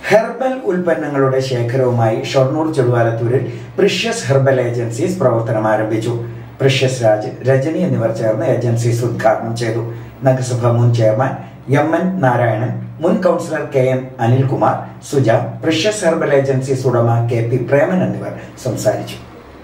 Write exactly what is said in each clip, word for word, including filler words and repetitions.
Herbal ഉൽപ്പന്നങ്ങളുടെ ശേഖരവുമായി ഷൊർണൂർ ചുടുവാലത്തൂരിൽ പ്രിഷ്യസ് ഹെർബൽ ഏജൻസീസ് പ്രവർത്തനം ആരംഭിച്ചു. പ്രിഷ്യസ് രാജ്, രജനി എന്നിവർ ചേർന്ന് ഏജൻസീസ് ഉദ്ഘാടനം ചെയ്തു. നഗരസഭ മുൻ ചെയർമാൻ എം എൻ നാരായണൻ, മുൻ councillor K M Anilkumar, Suja, precious herbal agencies ഉടമ കെ പി പ്രേമൻ എന്നിവർ സംസാരിച്ചു.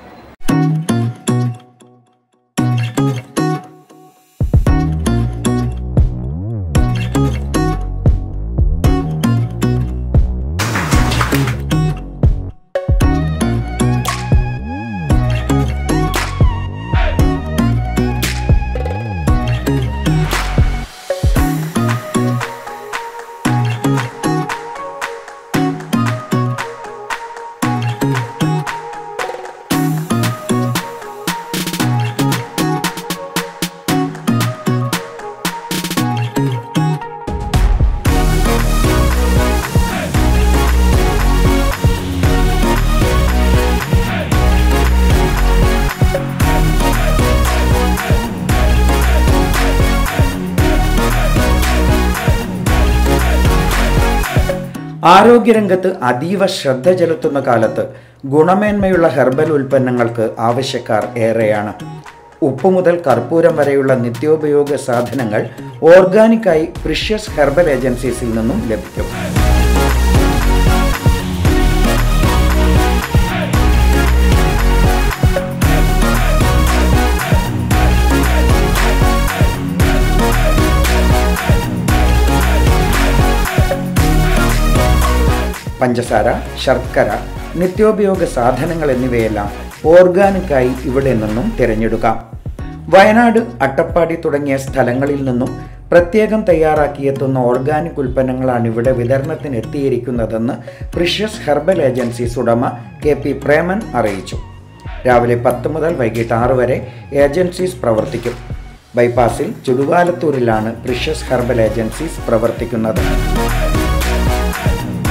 ആരോഗ്യരംഗത്ത് അതീവ ശ്രദ്ധ ചെലുത്തുന്ന കാലത്ത് ഗുണമേന്മയുള്ള ഹെർബൽ ഉൽപ്പന്നങ്ങൾക്ക് ആവശ്യക്കാർ ഏറെയാണ്. ഉപ്പ് മുതൽ കർപ്പൂരം വരെയുള്ള നിത്യോപയോഗ സാധനങ്ങൾ ഓർഗാനിക്കായി പ്രിഷ്യസ് ഹെർബൽ ഏജൻസീസിൽ നിന്നും ലഭിക്കും. പഞ്ചസാര, ശർക്കര, നിത്യോപയോഗ സാധനങ്ങൾ എന്നിവയെല്ലാം ഓർഗാനിക്കായി ഇവിടെ നിന്നും തിരഞ്ഞെടുക്കാം. വയനാട്, അട്ടപ്പാടി തുടങ്ങിയ സ്ഥലങ്ങളിൽ നിന്നും പ്രത്യേകം തയ്യാറാക്കിയെത്തുന്ന ഓർഗാനിക് ഉൽപ്പന്നങ്ങളാണ് ഇവിടെ വിതരണത്തിന് എത്തിയിരിക്കുന്നതെന്ന് പ്രിഷ്യസ് ഹെർബൽ ഏജൻസീസ് ഉടമ കെ പി പ്രേമൻ അറിയിച്ചു. രാവിലെ പത്ത് മുതൽ വൈകിട്ട് ആറ് വരെ ഏജൻസീസ് പ്രവർത്തിക്കും. ബൈപ്പാസിൽ ചുടുവാലത്തൂരിലാണ് പ്രിഷ്യസ് ഹെർബൽ ഏജൻസീസ് പ്രവർത്തിക്കുന്നത്.